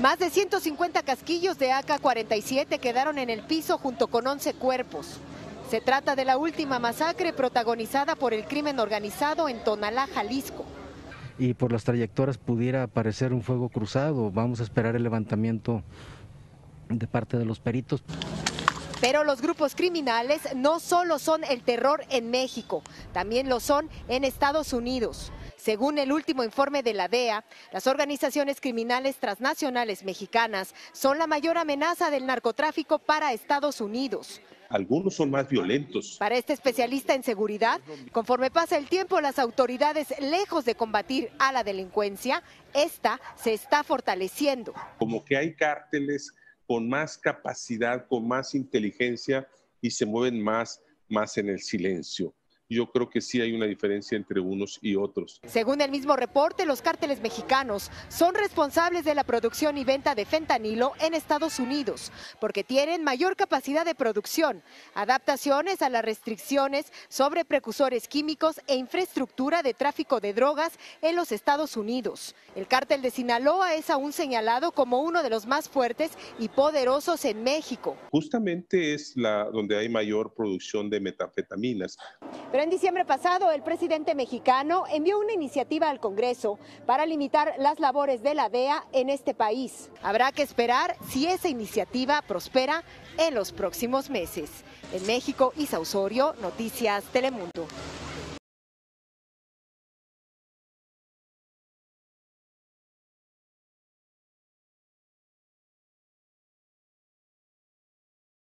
Más de 150 casquillos de AK-47 quedaron en el piso junto con 11 cuerpos. Se trata de la última masacre protagonizada por el crimen organizado en Tonalá, Jalisco. Y por las trayectorias pudiera aparecer un fuego cruzado. Vamos a esperar el levantamiento de parte de los peritos. Pero los grupos criminales no solo son el terror en México, también lo son en Estados Unidos. Según el último informe de la DEA, las organizaciones criminales transnacionales mexicanas son la mayor amenaza del narcotráfico para Estados Unidos. Algunos son más violentos. Para este especialista en seguridad, conforme pasa el tiempo, las autoridades, lejos de combatir a la delincuencia, esta se está fortaleciendo. Como que hay cárteles con más capacidad, con más inteligencia y se mueven más en el silencio. Yo creo que sí hay una diferencia entre unos y otros. Según el mismo reporte, los cárteles mexicanos son responsables de la producción y venta de fentanilo en Estados Unidos, porque tienen mayor capacidad de producción, adaptaciones a las restricciones sobre precursores químicos e infraestructura de tráfico de drogas en los Estados Unidos. El cártel de Sinaloa es aún señalado como uno de los más fuertes y poderosos en México. Justamente es donde hay mayor producción de metanfetaminas. Pero en diciembre pasado, el presidente mexicano envió una iniciativa al Congreso para limitar las labores de la DEA en este país. Habrá que esperar si esa iniciativa prospera en los próximos meses. En México, Isa Osorio, Noticias Telemundo.